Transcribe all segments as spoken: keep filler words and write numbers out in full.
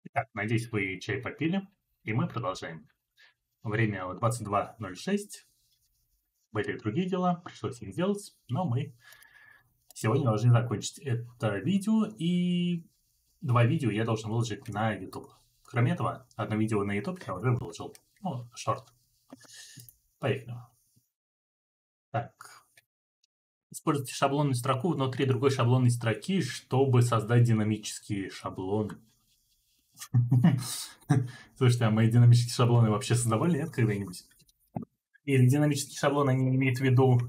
Итак, надеюсь, вы чай попили, и мы продолжаем. Время двадцать два ноль шесть. Были и другие дела, пришлось их сделать, но мы сегодня должны закончить это видео, и два видео я должен выложить на YouTube. Кроме этого, одно видео на YouTube я уже выложил. Ну, шорт. Поехали. Так. Используйте шаблонную строку внутри другой шаблонной строки, чтобы создать динамические шаблоны. Слушайте, а мои динамические шаблоны вообще создавали, нет, когда-нибудь? И динамические шаблоны, они имеют в виду...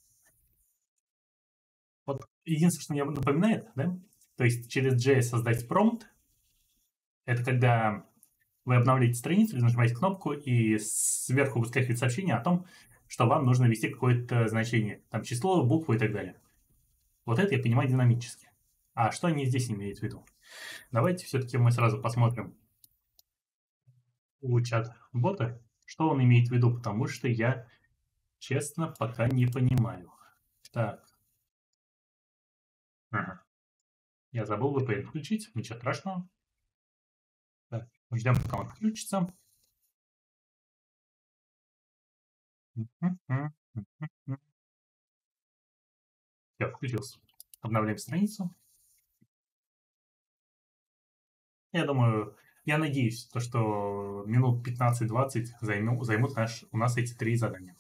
Вот единственное, что мне напоминает, да, то есть через джей эс создать промпт, это когда вы обновляете страницу, вы нажимаете кнопку, и сверху выскакивает сообщение о том, что вам нужно ввести какое-то значение, там число, букву и так далее. Вот это я понимаю динамически. А что они здесь имеют в виду? Давайте все-таки мы сразу посмотрим у чат-бота, что он имеет в виду, потому что я, честно, пока не понимаю. Так. Ага. Я забыл ви пи эн включить, ничего страшного. Так, ждем, пока он включится. Все, включился. Обновляем страницу. Я думаю, я надеюсь, то, что минут пятнадцать-двадцать займу, займут наш, у нас эти три задания.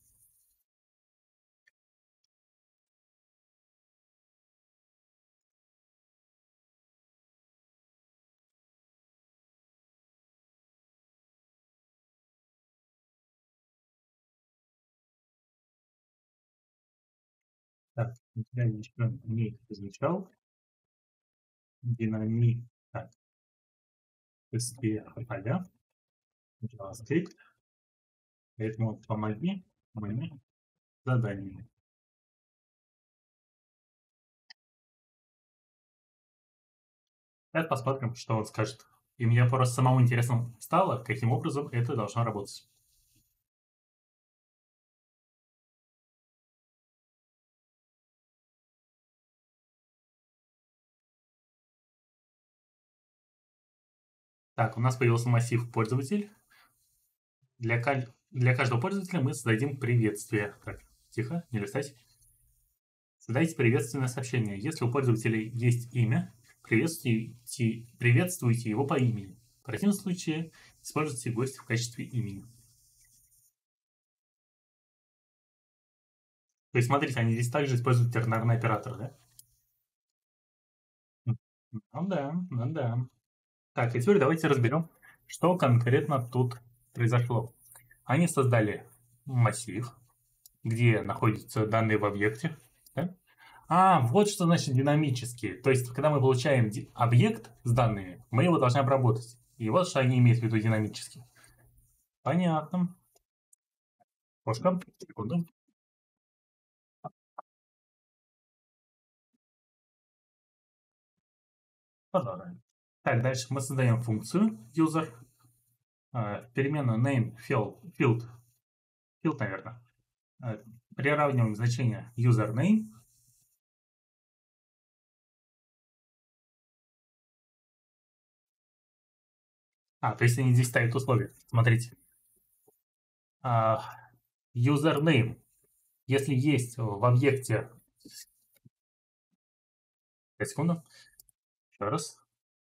Так, я еще не изучал. Динамик. Так, эс-пи-эф поля. JavaScript. Поэтому помоги мне заданию. Сейчас посмотрим, что он скажет. И мне просто самому интересно стало, каким образом это должно работать. Так, у нас появился массив пользователь. Для, для каждого пользователя мы создадим приветствие. Так, тихо, не листать. Создайте приветственное сообщение. Если у пользователя есть имя, приветствуйте, приветствуйте его по имени. В противном случае используйте гостя в качестве имени. То есть, смотрите, они здесь также используют тернарный оператор, да? Ну да, ну да. Так, и теперь давайте разберем, что конкретно тут произошло. Они создали массив, где находятся данные в объекте. Да? А, вот что значит динамические. То есть, когда мы получаем объект с данными, мы его должны обработать. И вот что они имеют в виду динамически. Понятно. Кошка, секунду. Продолжаем. Так, дальше мы создаем функцию user. Переменную name field, field, field, наверное. Приравниваем значение username. А, то есть они здесь ставят условия. Смотрите. Username. Если есть в объекте... Секунду. Еще раз.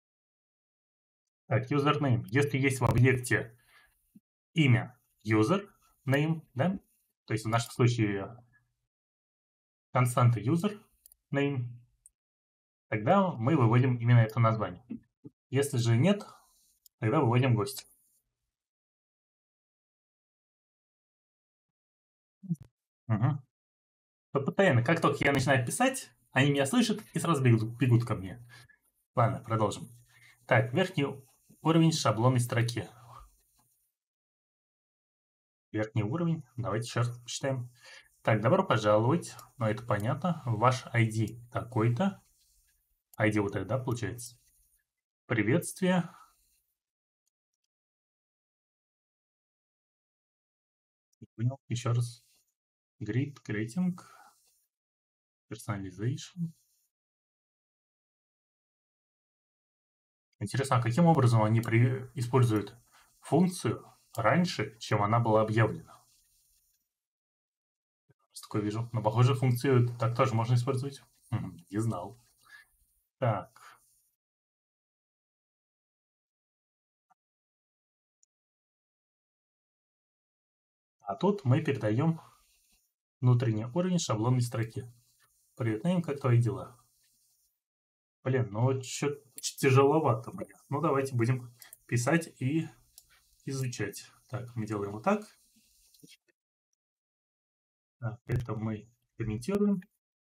Так, username. Если есть в объекте имя user, name, да? То есть в нашем случае константа user, name, тогда мы выводим именно это название. Если же нет, тогда выводим гость. Угу. Постоянно, как только я начинаю писать, они меня слышат и сразу бегут, бегут ко мне. Ладно, продолжим. Так, верхний уровень шаблонной строки. Верхний уровень. Давайте еще раз почитаем. Так, добро пожаловать. Ну, это понятно. Ваш ай ди такой-то. ай ди вот это, да, получается? Приветствие. Не понял. Еще раз. Greet, greeting. Personalization. Интересно, а каким образом они при... используют функцию раньше, чем она была объявлена? Раз такое вижу. Но, похоже, функцию так тоже можно использовать. Хм, не знал. Так. А тут мы передаем внутренний уровень шаблонной строки. Привет, Наим, как твои дела? Блин, ну что тяжеловато мне. Ну давайте будем писать и изучать. Так, мы делаем вот так. Так, это мы комментируем.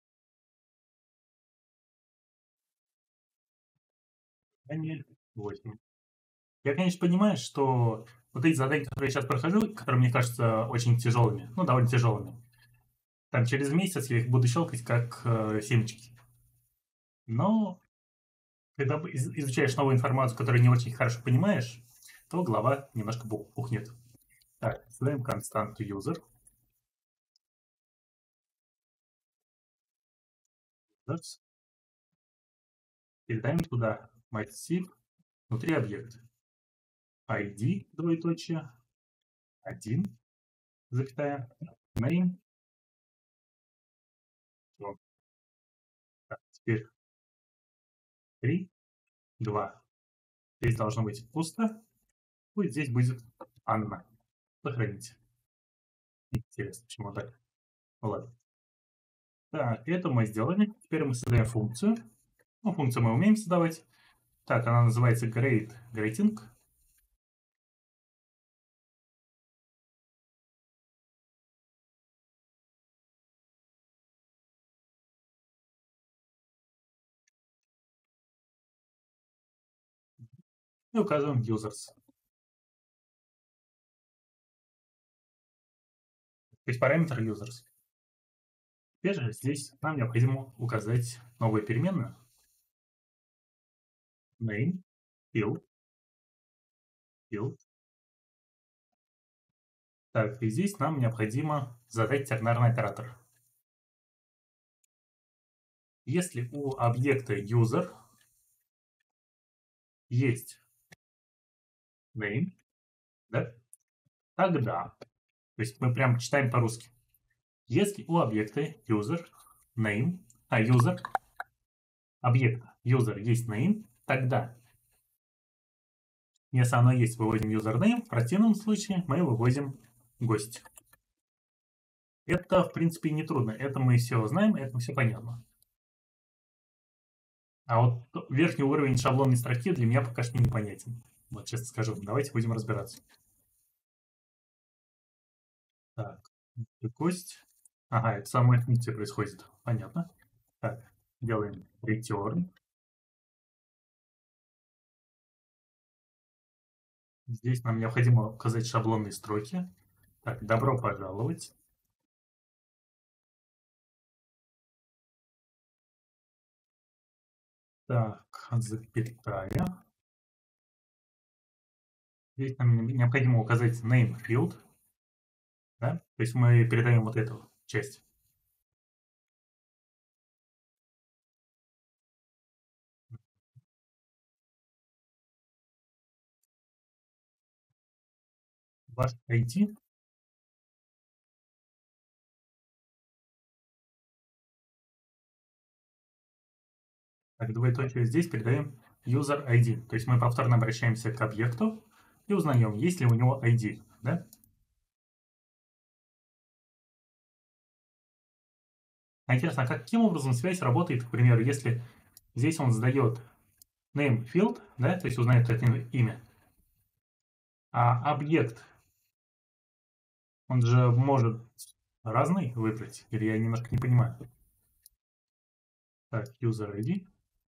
восемь. Я, конечно, понимаю, что вот эти задания, которые я сейчас прохожу, которые мне кажутся очень тяжелыми, ну, довольно тяжелыми, там через месяц я их буду щелкать как э, семечки. Но когда из- изучаешь новую информацию, которую не очень хорошо понимаешь, то голова немножко пухнет. Так, создаем константу user. Users. Передаем туда massive внутри объекта. ай ди, двоеточие, один, запятая, name. Вот. Так, теперь три, два. Здесь должно быть пусто. Будет здесь будет Анна. Сохраните. Интересно, почему так? Ну ладно. Так, это мы сделали. Теперь мы создаем функцию. Ну, функцию мы умеем создавать. Так, она называется grade greeting. И указываем users. То есть параметр users. Теперь же здесь нам необходимо указать новую переменную. Name, field, field. Так, и здесь нам необходимо задать тернарный оператор. Если у объекта user есть name, да, тогда, то есть мы прям читаем по-русски. Если у объекта user name, а user, объекта user есть name, тогда, если оно есть, выводим username, в противном случае мы выводим гость. Это, в принципе, не трудно. Это мы все знаем, это все понятно. А вот верхний уровень шаблонной строки для меня пока что непонятен. Вот честно скажу. Давайте будем разбираться. Так, гость. Ага, это самая функция происходит. Понятно. Так, делаем return. Здесь нам необходимо указать шаблонные строки. Так, добро пожаловать. Так, запятая. Здесь нам необходимо указать name field. Да? То есть мы передаем вот эту часть. Ваш ай ди. Так, двоеточие здесь передаем user ай ди. То есть мы повторно обращаемся к объекту и узнаем, есть ли у него ай ди. Да? А интересно, а каким образом связь работает, к примеру, если здесь он задает name field, да, то есть узнает это имя, а объект, он же может разный выбрать, или я немножко не понимаю. Так, user ай ди.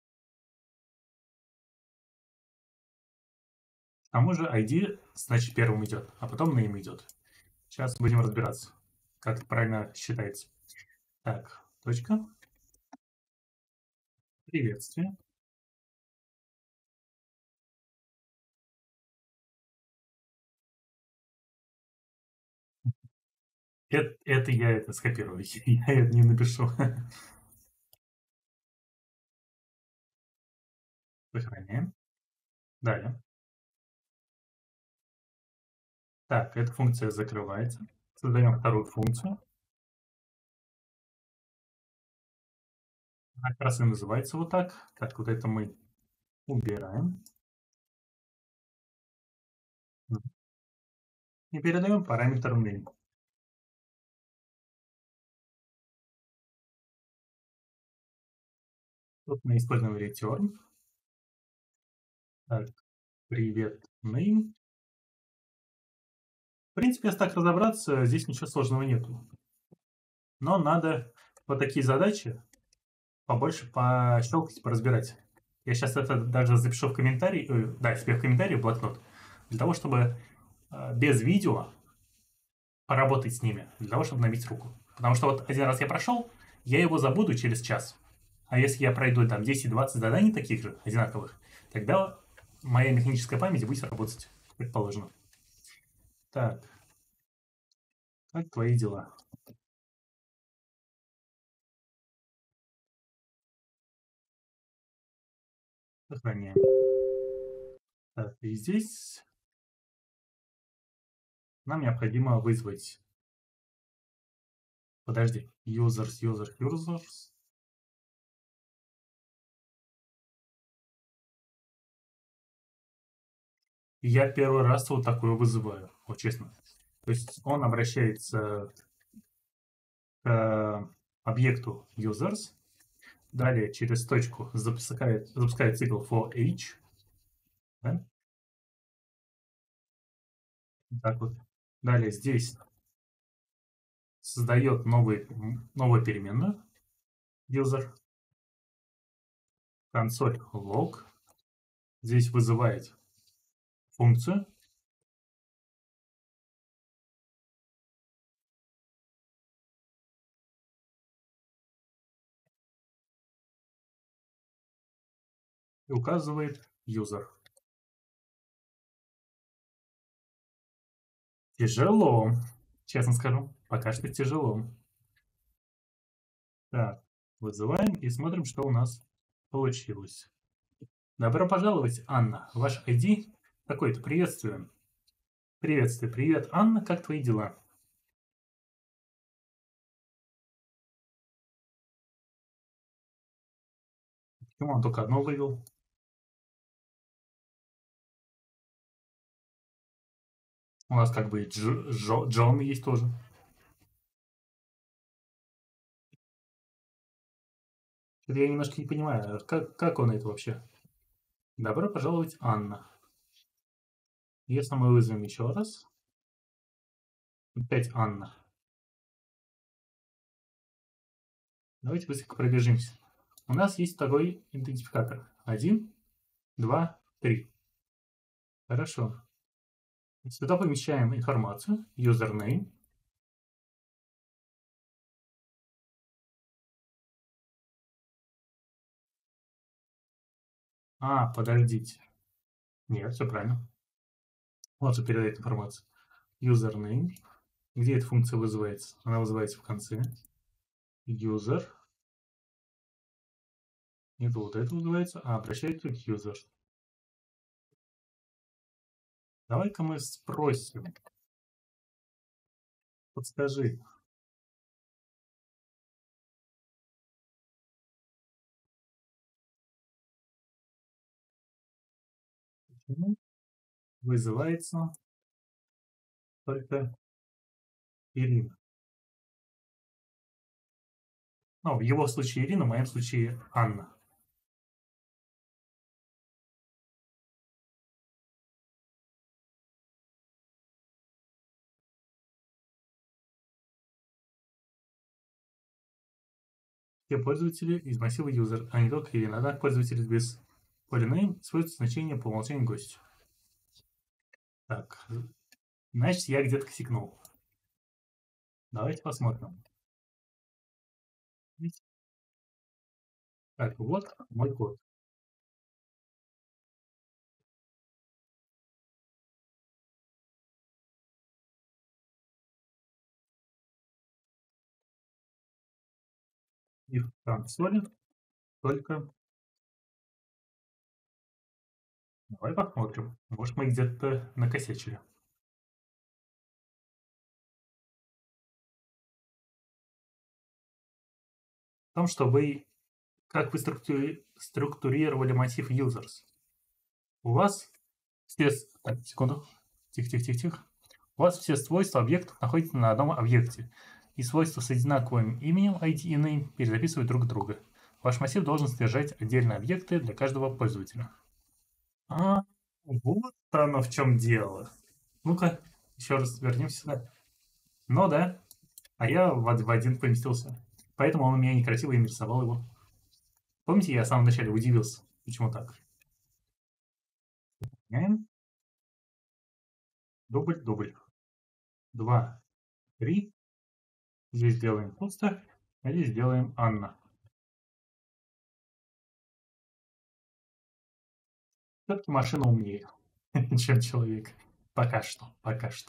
А мы же ай ди, значит, первым идет, а потом name идет. Сейчас будем разбираться, как это правильно считается. Так, точка. Приветствие. Это, это я это скопирую, я это не напишу. Сохраняем. Далее. Так, эта функция закрывается. Создаем вторую функцию. Она как раз и называется вот так. Так, вот это мы убираем. И передаем параметр name. Тут мы используем return. Так, привет, name. В принципе, если так разобраться, здесь ничего сложного нету. Но надо вот такие задачи побольше пощелкать, поразбирать. Я сейчас это даже запишу в комментарий, э, да, себе в комментарии в блокнот, для того, чтобы э, без видео поработать с ними, для того, чтобы набить руку. Потому что вот один раз я прошел, я его забуду через час. А если я пройду там десять-двадцать заданий таких же, одинаковых, тогда моя механическая память будет работать, как положено. Так, как твои дела? Сохраняем. Так, и здесь нам необходимо вызвать... Подожди. Users, users, users. Я первый раз вот такое вызываю, вот честно. То есть он обращается к объекту users, далее через точку запускает, запускает цикл for each. Да? Так вот. Далее здесь создает новый, новую переменную user. Консоль log. Здесь вызывает функцию. И указывает user. Тяжело. Честно скажу. Пока что тяжело. Так, вызываем и смотрим, что у нас получилось. Добро пожаловать, Анна. Ваш ай ди такой-то. Приветствую. Приветствую. Привет, Анна. Как твои дела? Почему он только одно вывел? У нас как бы и Дж, Джо, Джон есть тоже. Я немножко не понимаю, как, как он это вообще? Добро пожаловать, Анна. Если мы вызовем еще раз. Опять Анна. Давайте быстренько пробежимся. У нас есть такой идентификатор. Один, два, три. Хорошо. Сюда помещаем информацию. Username. А, подождите. Нет, все правильно. Вот же передает информацию. Username. Где эта функция вызывается? Она вызывается в конце. User. Не вот это вызывается, а обращается к user. Давай-ка мы спросим. Подскажи. Почему вызывается только Ирина? Ну, в его случае Ирина, в моем случае Анна. Все пользователи из массива user, а не только Ирина. Однако пользователи без поля name используют значение по умолчанию гостя. Так, значит, я где-то косякнул. Давайте посмотрим. Так, вот мой код. И в консоли только Давай посмотрим. Может, мы где-то накосячили. В том, что вы, как вы структури- структурировали массив users. У вас все... с- Так, секунду. Тихо-тихо-тихо-тихо. У вас все свойства объектов находятся на одном объекте, и свойства с одинаковым именем I D и name перезаписывают друг друга. Ваш массив должен содержать отдельные объекты для каждого пользователя. А, вот оно в чем дело. Ну-ка, еще раз вернемся сюда. Ну да, а я в, од- в один поместился. Поэтому он у меня некрасиво и нарисовал его. Помните, я в самом начале удивился, почему так? Меняем. Дубль, дубль. Два, три. Здесь делаем пусто, а здесь делаем Анна. Все-таки машина умнее, чем человек. Пока что, пока что.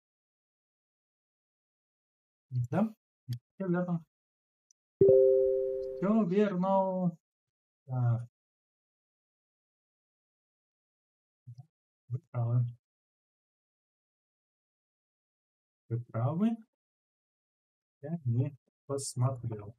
Да, все верно. Все верно. Так, вы правы. Вы правы. Я не посмотрел.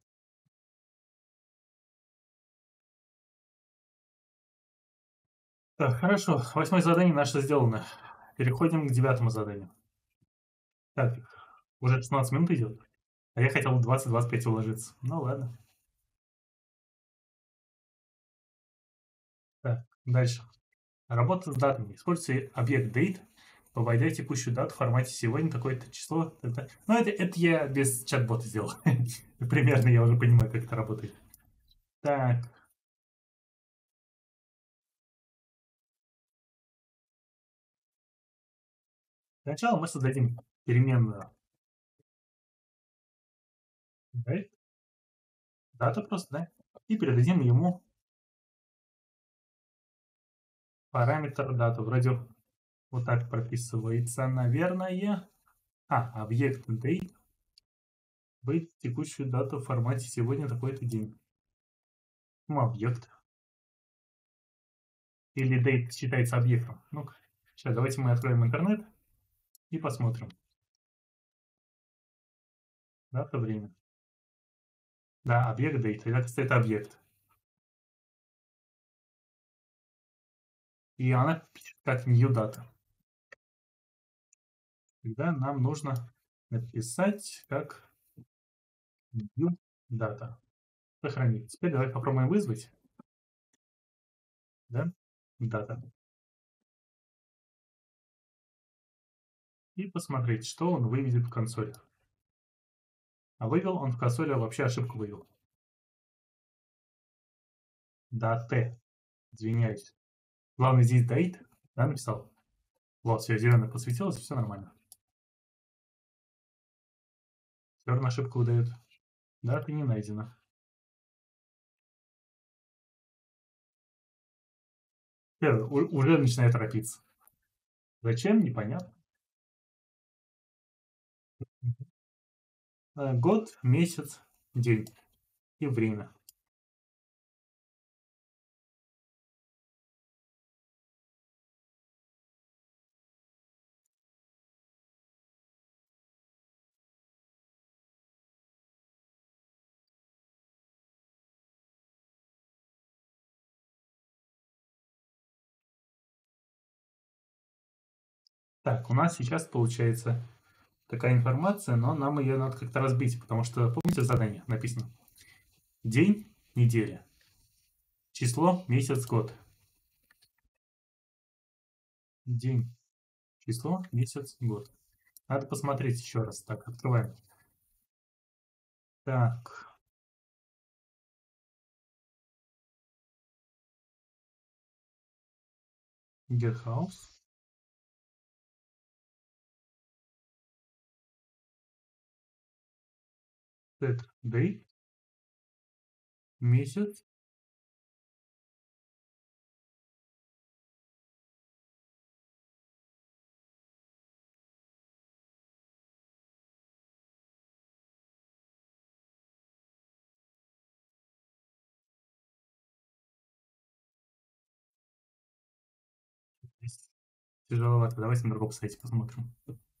Так, хорошо. Восьмое задание наше сделано. Переходим к девятому заданию. Так, уже шестнадцать минут идет. А я хотел двадцать-двадцать пять уложиться. Ну ладно. Так, дальше. Работа с датами. Используйте объект date, вводя текущую дату в формате сегодня такое-то число. Это... Ну, это, это я без чат-бота сделал. Примерно я уже понимаю, как это работает. Так, сначала мы создадим переменную date, дата просто, да, и передадим ему параметр дата. Вроде вот так прописывается, наверное. А, объект date, быть текущую дату в формате сегодня такой-то день. Ну, объект. Или date считается объектом. Ну-ка, сейчас давайте мы откроем интернет и посмотрим. Дата, время. Да, объект date. Это, кстати, объект. И она пишет как new data. Тогда нам нужно написать как new data. Сохранить. Теперь давай попробуем вызвать. Да? Data. И посмотреть, что он выведет в консоли. А вывел он в консоли, вообще ошибку вывел. Date. Извиняюсь. Главное здесь date. Да, написал. Вот, все, зеленое подсветилось, все нормально. Все равно ошибку выдает. Дата не найдена. Э, уже начинает торопиться. Зачем? Непонятно. Э, Год, месяц, день и время. Так, у нас сейчас получается такая информация, но нам ее надо как-то разбить, потому что, помните, задание написано? День, неделя, число, месяц, год. День, число, месяц, год. Надо посмотреть еще раз. Так, открываем. Так, get house, set date, месяц. Здесь тяжеловато. Давайте на другом сайте посмотрим.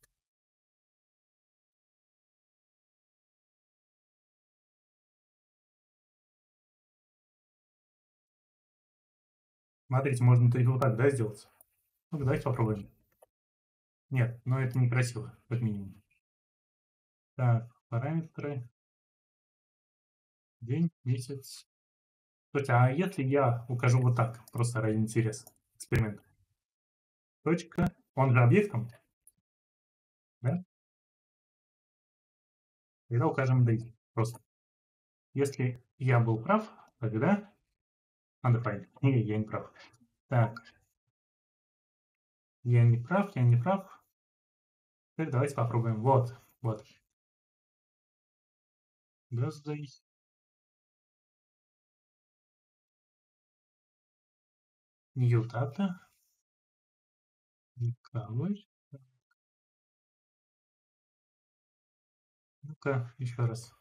Смотрите, можно только вот так, да, сделать? Ну, давайте попробуем. Нет, но это некрасиво, как минимум. Так, параметры. День, месяц. Слушайте, а если я укажу вот так, просто ради интереса, эксперимент. Точка, он же объектом, да? Тогда укажем date просто. Если я был прав, тогда undefined. Не, я не прав. Так, я не прав, я не прав. Теперь давайте попробуем. Вот, вот. Birthday. New data. Николай. Ну-ка, еще раз.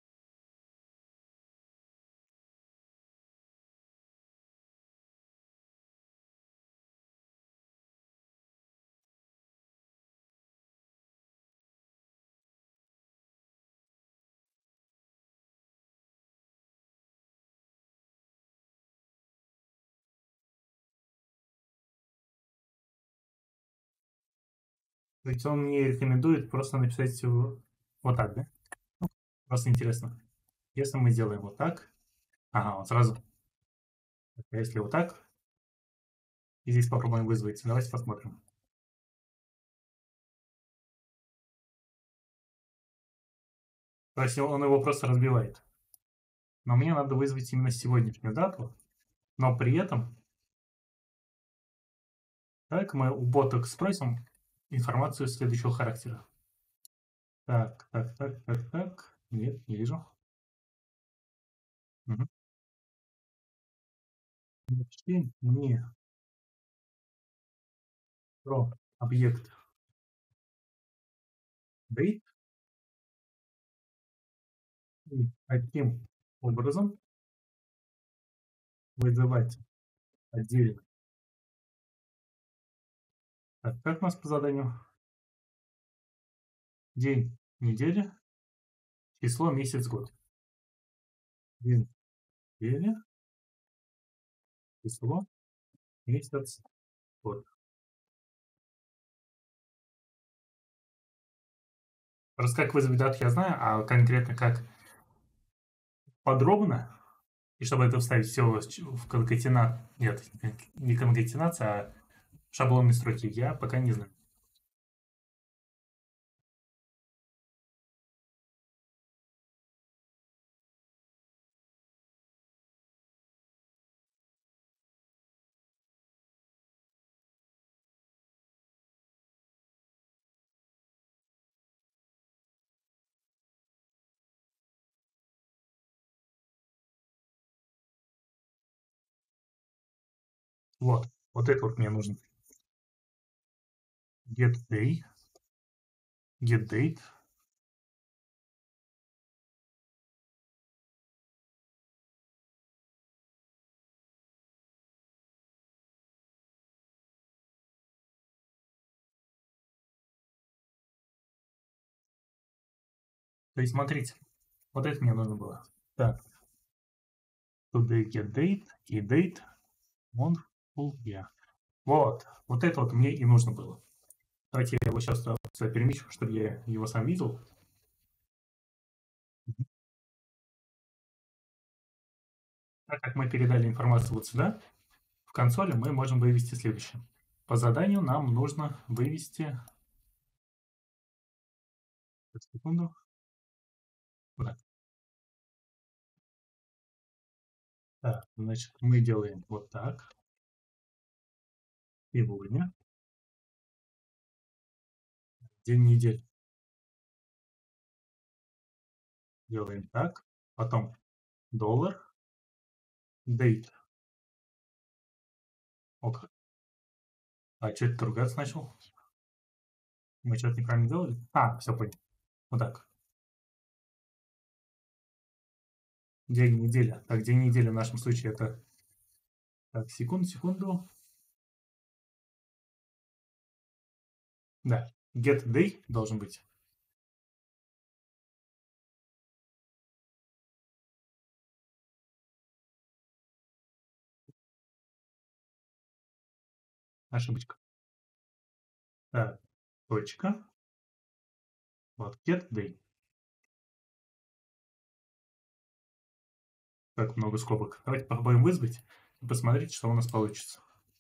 То есть он мне рекомендует просто написать вот так, да? Просто интересно. Если мы сделаем вот так, ага, он сразу. А если вот так, и здесь попробуем вызвать. Давайте посмотрим. То есть он его просто разбивает. Но мне надо вызвать именно сегодняшнюю дату, но при этом давай-ка мы у бота спросим информацию следующего характера. Так, так, так, так, так. Нет, не вижу. Угу. Напиши мне про объект date и каким образом вызывать отдельно. Так, как у нас по заданию? День, неделя, число, месяц, год. День, неделя, число, месяц, год. Просто как вызвать дату я знаю, а конкретно как подробно, и чтобы это вставить все в конкатенат, нет, не конкатенация, а шаблонные строки, я пока не знаю. Вот, вот это вот мне нужно. Get day, get date. То есть, смотрите, вот это мне нужно было. Так, today get date, и date, month, full year. Вот, вот это вот мне и нужно было. Давайте я его сейчас сюда перемещу, чтобы я его сам видел. Так как мы передали информацию вот сюда, в консоли мы можем вывести следующее. По заданию нам нужно вывести... Секунду. Вот так. Так, значит, мы делаем вот так. Сегодня. День недели. Делаем так. Потом доллар. Date. Ок. А что это ругаться начал? Мы что-то неправильно делали? А, все понял. Вот так. День, неделя. Так, день недели в нашем случае это... Так, секунду, секунду. Да, get day должен быть. Ошибочка. Так, точка. Вот, get day. Как много скобок. Давайте попробуем вызвать и посмотреть, что у нас получится.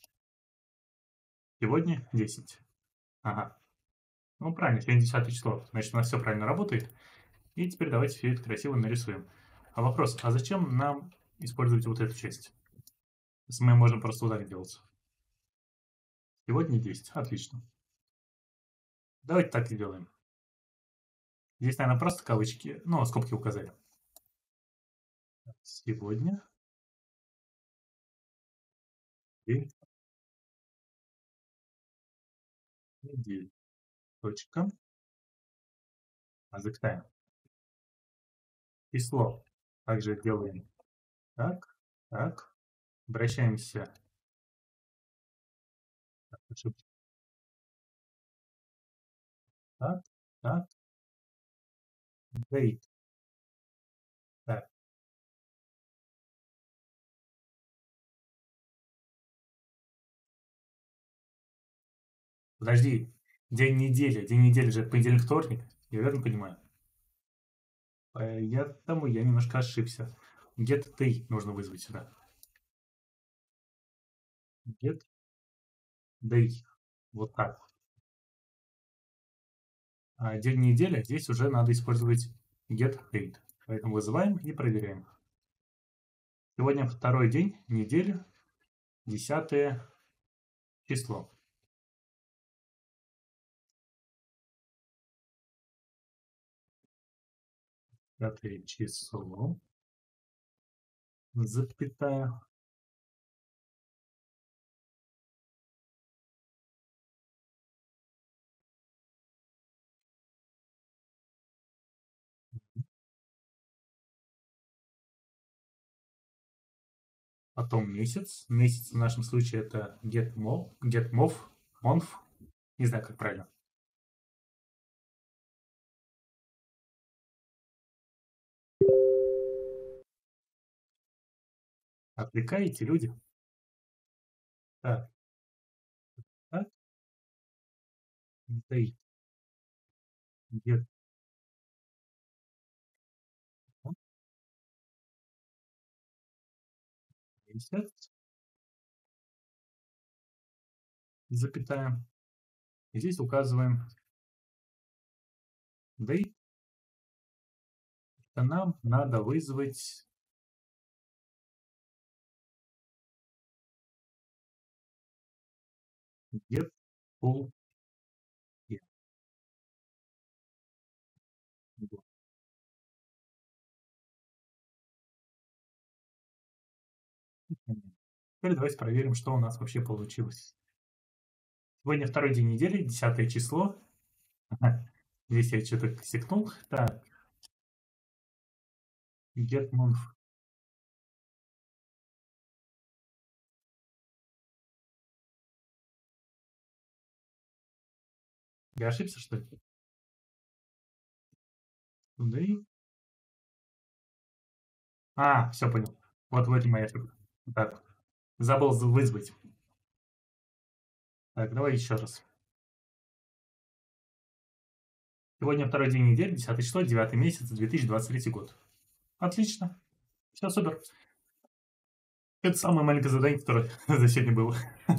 Сегодня десять. Ага. Ну, правильно, сегодня десятое число. Значит, у нас все правильно работает. И теперь давайте все это красиво нарисуем. А вопрос, а зачем нам использовать вот эту часть? Если мы можем просто ударить делать. Сегодня десять. Отлично. Давайте так и делаем. Здесь, наверное, просто кавычки, ну, скобки указали. Сегодня день недели. Точка. А запятая. Число. Также делаем так, так. Обращаемся. Так, так, так. Date. Так. Подожди. День недели. День недели же понедельник, вторник. Я верно понимаю? Поэтому я немножко ошибся. Get day нужно вызвать сюда. Get day. Вот так. А день недели здесь уже надо использовать get date. Поэтому вызываем и проверяем. Сегодня второй день недели, десятое число. Пятое число. Запятая. Потом месяц. Месяц в нашем случае это get mo, get mov, month. Не знаю, как правильно. Отвлекаете, люди? Так. Так. Date. Get. Месяц. Запятая. И здесь указываем date. Это нам надо вызвать get full year. Теперь давайте проверим, что у нас вообще получилось. Сегодня второй день недели, десятое число. Здесь я что-то косякнул. Так. Get month. Я ошибся, что ли? Today. А, все понял. Вот в этом моя ошибка. Так. Забыл вызвать. Так, давай еще раз. Сегодня второй день недели, десятое число, девятый месяц, две тысячи двадцать третий год. Отлично. Все супер. Это самое маленькое задание, которое за сегодня было.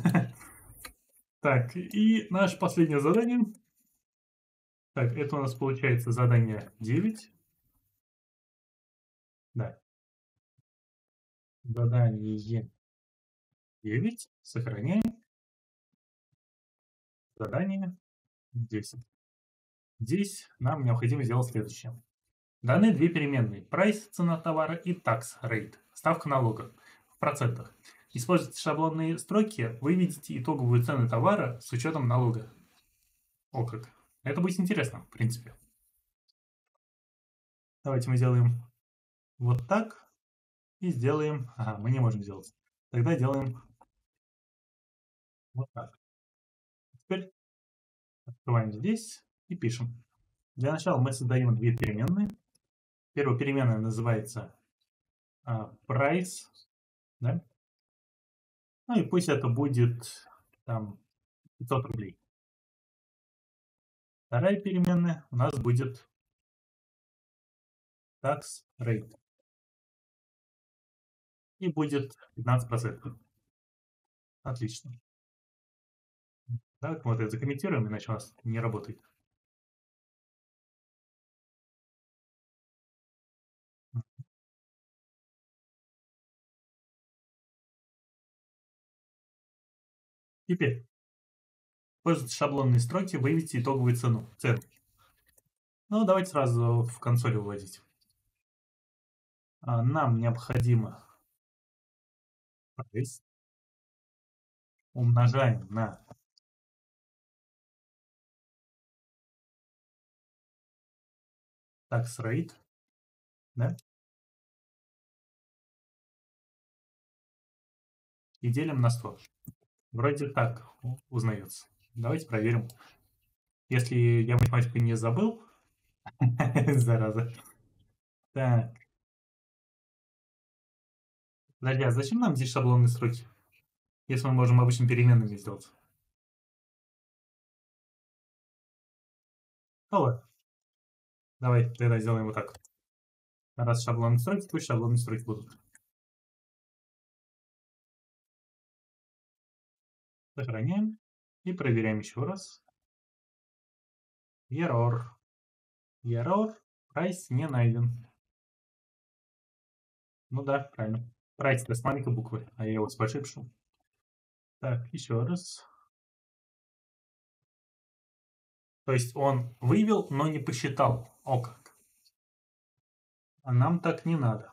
Так, и наше последнее задание. Так, это у нас получается задание девять. Да. Задание девять. Сохраняем. Задание десять. Здесь нам необходимо сделать следующее. Даны две переменные. Price – цена товара и tax rate – ставка налога в процентах. Используйте шаблонные строки, выведите итоговую цену товара с учетом налога. О как. Это будет интересно, в принципе. Давайте мы сделаем вот так и сделаем... Ага, мы не можем сделать. Тогда делаем вот так. Теперь Открываем здесь и пишем. Для начала мы создаем две переменные. Первая переменная называется а, price, да? Ну и пусть это будет там пятьсот рублей. Вторая переменная у нас будет tax rate. И будет пятнадцать процентов. Отлично. Так, вот это закомментируем, иначе у нас не работает. Теперь, пользуясь шаблонной строки, выведите итоговую цену. цену. Ну, давайте сразу в консоли выводить. А, нам необходимо price умножаем на tax rate, да? И делим на сто. Вроде так узнается. Давайте проверим. Если я математику не забыл, зараза. Так. Подожди, а зачем нам здесь шаблонные строки? Если мы можем обычно переменными сделать. Ну ладно. Давай тогда сделаем вот так. Раз шаблонные строки, пусть шаблонные строки будут. Сохраняем и проверяем еще раз. Error. Error. Price не найден. Ну да, правильно. Price это с маленькой буквы, а я его с большой пишу. Так, еще раз. То есть он вывел, но не посчитал. О как. А нам так не надо.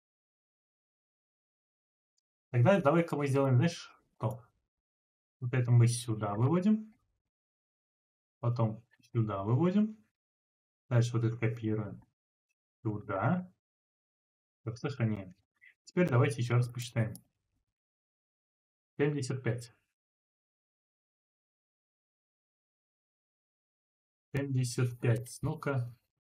Тогда давай-ка мы сделаем, знаешь, что? Вот это мы сюда выводим. Потом сюда выводим. Дальше вот это копируем. Сюда. Так, сохраняем. Теперь давайте еще раз посчитаем. семьдесят пять. семьдесят пять. Ну-ка.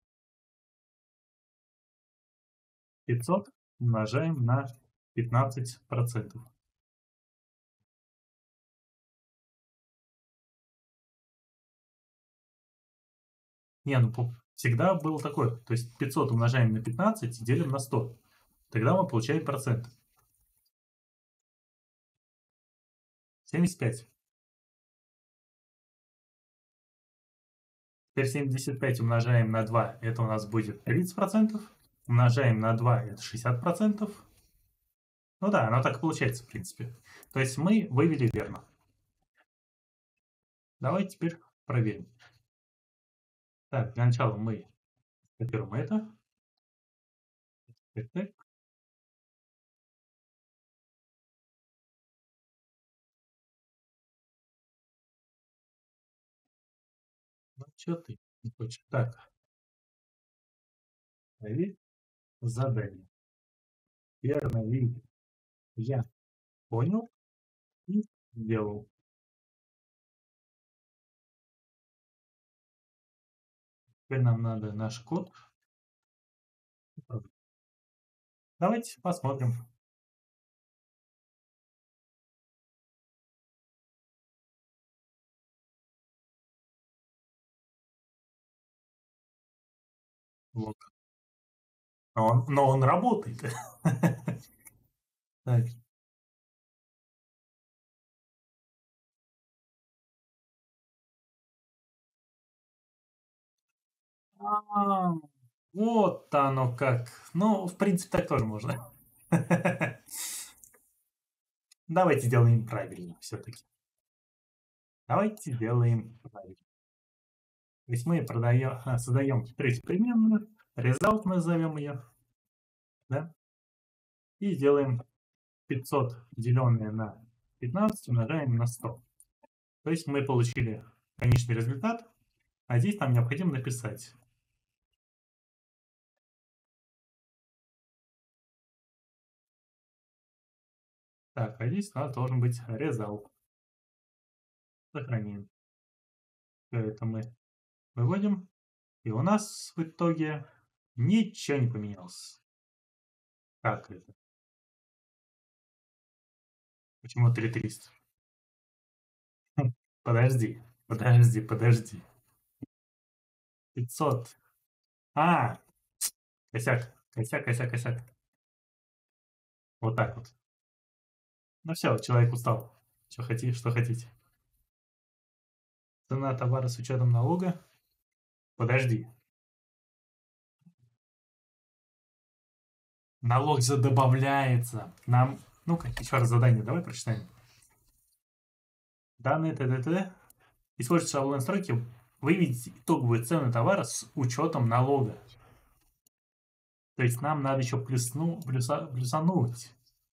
пятьсот умножаем на пятнадцать процентов. Не, ну всегда было такое. То есть пятьсот умножаем на пятнадцать и делим на сто. Тогда мы получаем процент. семьдесят пять. Теперь семьдесят пять умножаем на два. Это у нас будет тридцать процентов. Умножаем на два. Это шестьдесят процентов. Ну да, оно так и получается, в принципе. То есть мы вывели верно. Давайте теперь проверим. Так, для начала мы копируем это. Так, так. Ну, что ты не хочешь? Так. Проверь задание. Верно ли я понял и сделал. Теперь нам надо наш код. Давайте посмотрим. Вот. Но он, но он работает. Так. А, вот оно как. Ну, в принципе, так тоже можно. Давайте сделаем правильно все-таки. Давайте сделаем правильно. То есть мы продаем, а, создаем третью переменную, result назовем ее, да? И делаем пятьсот деленное на пятнадцать умножаем на сто. То есть мы получили конечный результат, а здесь нам необходимо написать. Так, а здесь у нас должен быть result. Сохраним. Это мы выводим. И у нас в итоге ничего не поменялось. Как это? Почему три триста? Хм, Подожди, подожди, подожди. пятьсот. А, косяк, косяк, косяк, косяк. Вот так вот. Ну все, человек устал. Что хотите, что хотите. Цена товара с учетом налога. Подожди. Налог же добавляется. Нам... Ну-ка, еще раз задание давай прочитаем. Данные т.д.т. Используйте шаблон настройки. Выведите итоговую цену товара с учетом налога. То есть нам надо еще плюсну, плюса, плюсануть.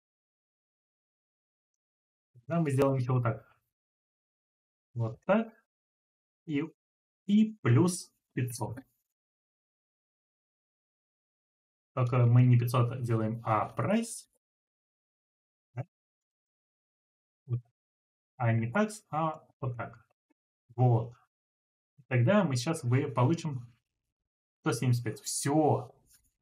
Да, мы сделаем еще вот так. Вот так. И, и плюс пятьсот. Только мы не пятьсот делаем, а price. Да? Вот. А не так, а вот так. Вот. Тогда мы сейчас получим сто семьдесят пять. Все.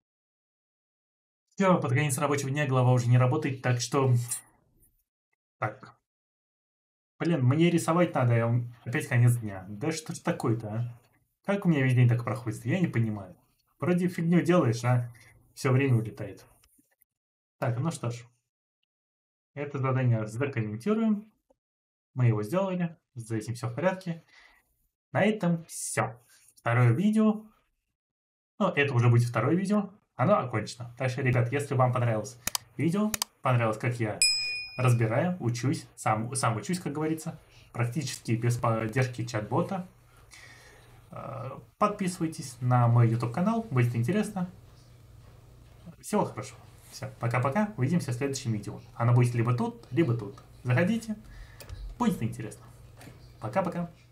Все, под конец рабочего дня голова уже не работает, так что... Так. Блин, мне рисовать надо, а опять конец дня. Да что ж такое-то, а? Как у меня весь день так проходит? Я не понимаю. Вроде фигню делаешь, а все время улетает. Так, ну что ж. Это задание задокументируем. Мы его сделали. За этим все в порядке. На этом все. Второе видео. Ну, это уже будет второе видео. Оно окончено. Так что, ребят, если вам понравилось видео, понравилось, как я разбираю, учусь, сам, сам учусь, как говорится, практически без поддержки чат-бота, подписывайтесь на мой YouTube канал, будет интересно. Всего хорошего. Все, пока-пока, увидимся в следующем видео. Оно будет либо тут, либо тут. Заходите, будет интересно. Пока-пока.